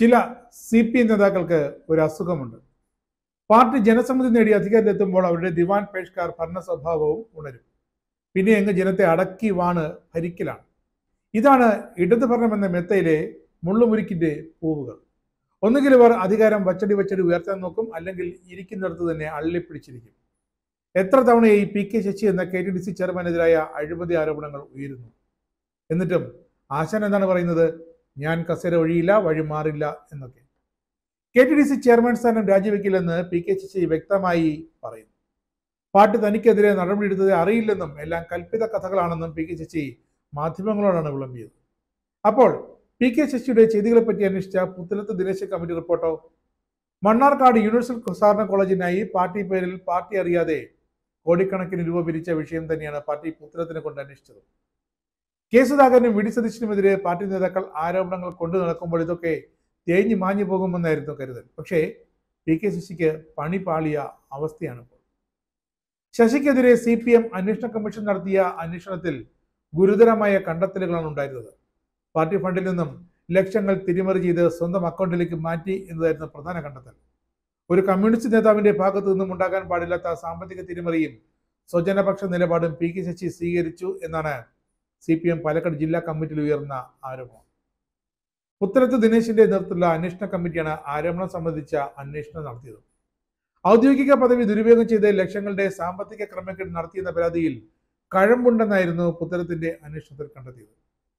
ചില CPM നേതാക്കൾക്ക് ഒരു അസുഖമുണ്ട്. പാർട്ടി ജനസമ്മതി നേടി അധികാരത്തിലെത്തുമ്പോൾ അവരുടെ ദിവാൻ പേഷ്കാർ ഭരണ സ്വഭാവവും ഉണരും. പിന്നെ അങ്ങ് ജനത്തെ അടക്കി വാണ് ഭരിക്കലാണ്. ഇതാണ് ഇടതു ഭരണം എന്ന മെത്തയിലെ മുള്ളുമുരിക്കിന്റെ പൂവുകൾ. ഒന്നുകിൽ ഇവർ അധികാരം വച്ചടി ഉയർത്താൻ നോക്കും, അല്ലെങ്കിൽ ഇരിക്കുന്നിടത്ത് തന്നെ അള്ളിപ്പിടിച്ചിരിക്കും. എത്ര തവണയായി PK ശശി എന്ന KTDC ചെയർമാനെതിരായ അഴിമതി ആരോപണങ്ങൾ ഉയരുന്നു. എന്നിട്ടും ആശാൻ എന്താണ് പറയുന്നത്? ഞാൻ കസേര ഒഴിയില്ല, വഴി മാറില്ല എന്നൊക്കെ. KTDC ചെയർമാൻ സ്ഥാനം രാജിവെക്കില്ലെന്ന് PK ശശി വ്യക്തമായി പറയുന്നു. പാർട്ടി തനിക്കെതിരെ നടപടിയെടുത്തത് അറിയില്ലെന്നും എല്ലാം കൽപ്പിത കഥകളാണെന്നും PK ശശി മാധ്യമങ്ങളോടാണ് വിളമ്പിയത്. അപ്പോൾ PK ശശിയുടെ ചെയ്തികളെ പറ്റി അന്വേഷിച്ച പുത്തലത്ത് ദിനേശ് കമ്മിറ്റി റിപ്പോർട്ടോ? മണ്ണാർക്കാട് യൂണിവേഴ്സൽ സാധാരണ കോളേജിനായി പാർട്ടി പേരിൽ പാർട്ടി അറിയാതെ കോടിക്കണക്കിന് രൂപ പിരിച്ച വിഷയം തന്നെയാണ് പാർട്ടി പുത്തലത്തിനെ കൊണ്ട് അന്വേഷിച്ചത്. കെ സുധാകരനും വി ഡി സതീശനുമെതിരെ പാർട്ടി നേതാക്കൾ ആരോപണങ്ങൾ കൊണ്ടു നടക്കുമ്പോൾ ഇതൊക്കെ തേഞ്ഞു മാഞ്ഞു പോകുമെന്നായിരുന്നു കരുതൽ. പക്ഷേ PK ശശിക്ക് പണി പാളിയ അവസ്ഥയാണ് ഇപ്പോൾ. ശശിക്കെതിരെ CPM അന്വേഷണ കമ്മീഷൻ നടത്തിയ അന്വേഷണത്തിൽ ഗുരുതരമായ കണ്ടെത്തലുകളാണ് ഉണ്ടായിരുന്നത്. പാർട്ടി ഫണ്ടിൽ നിന്നും ലക്ഷങ്ങൾ തിരിമറി ചെയ്ത് സ്വന്തം അക്കൗണ്ടിലേക്ക് മാറ്റി എന്നതായിരുന്നു പ്രധാന കണ്ടെത്തൽ. ഒരു കമ്മ്യൂണിസ്റ്റ് നേതാവിന്റെ ഭാഗത്തു നിന്നും ഉണ്ടാകാൻ പാടില്ലാത്ത സാമ്പത്തിക തിരിമറിയും സ്വജനപക്ഷ നിലപാടും PK ശശി സ്വീകരിച്ചു എന്നാണ് CPM പാലക്കാട് ജില്ലാ കമ്മിറ്റിയിൽ ഉയർന്ന ആരോപണം. പുത്തലത്ത് ദിനേശിന്റെ നേതൃത്വത്തിലുള്ള അന്വേഷണ കമ്മിറ്റിയാണ് ആരോപണം സംബന്ധിച്ച അന്വേഷണം നടത്തിയത്. ഔദ്യോഗിക പദവി ദുരുപയോഗം ചെയ്ത് ലക്ഷങ്ങളുടെ സാമ്പത്തിക ക്രമക്കേട് നടത്തിയെന്ന പരാതിയിൽ കഴമ്പുണ്ടെന്നായിരുന്നു പുത്തലത്തിന്റെ അന്വേഷണത്തിൽ കണ്ടെത്തിയത്.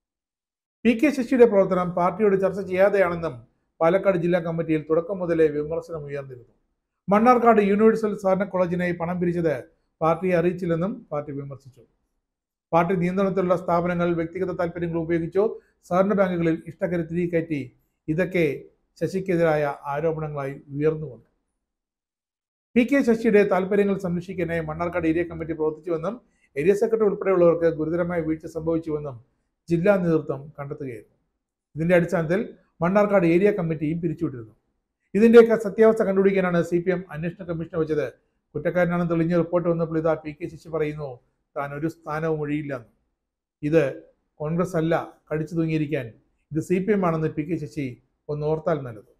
PK ശശിയുടെ പ്രവർത്തനം പാർട്ടിയോട് ചർച്ച ചെയ്യാതെയാണെന്നും പാലക്കാട് ജില്ലാ കമ്മിറ്റിയിൽ തുടക്കം മുതലേ വിമർശനം ഉയർന്നിരുന്നു. മണ്ണാർക്കാട് യൂണിവേഴ്സൽ സാധാരണ കോളേജിനായി പണം പിരിച്ചത് പാർട്ടിയെ അറിയിച്ചില്ലെന്നും പാർട്ടി വിമർശിച്ചു. പാർട്ടി നിയന്ത്രണത്തിലുള്ള സ്ഥാപനങ്ങൾ വ്യക്തിഗത താല്പര്യങ്ങൾ ഉപയോഗിച്ചോ സഹകരണ ബാങ്കുകളിൽ ഇഷ്ടക്കരി തിരികെ കയറ്റി, ഇതൊക്കെ ശശിക്കെതിരായ ആരോപണങ്ങളായി ഉയർന്നു വന്നു. PK ശശിയുടെ താല്പര്യങ്ങൾ സംരക്ഷിക്കാനായി മണ്ണാർക്കാട് ഏരിയ കമ്മിറ്റി പ്രവർത്തിച്ചുവെന്നും ഏരിയ സെക്രട്ടറി ഉൾപ്പെടെയുള്ളവർക്ക് ഗുരുതരമായ വീഴ്ച സംഭവിച്ചുവെന്നും ജില്ലാ നേതൃത്വം കണ്ടെത്തുകയായിരുന്നു. ഇതിന്റെ അടിസ്ഥാനത്തിൽ മണ്ണാർക്കാട് ഏരിയ കമ്മിറ്റിയും പിരിച്ചുവിട്ടിരുന്നു. ഇതിന്റെയൊക്കെ സത്യാവസ്ഥ കണ്ടുപിടിക്കാനാണ് CPM അന്വേഷണ കമ്മീഷനെ വെച്ചത്. കുറ്റക്കാരനാണെന്ന് തെളിഞ്ഞ റിപ്പോർട്ട് വന്നപ്പോൾ ഇതാ PK ശശി പറയുന്നു താൻ ഒരു സ്ഥാനവും ഒഴിയില്ലെന്ന്. ഇത് കോൺഗ്രസ് അല്ല കടിച്ചു തൂങ്ങിയിരിക്കാൻ, ഇത് CPM ആണെന്ന് PK ശശി ഒന്ന് ഓർത്താൽ നല്ലത്.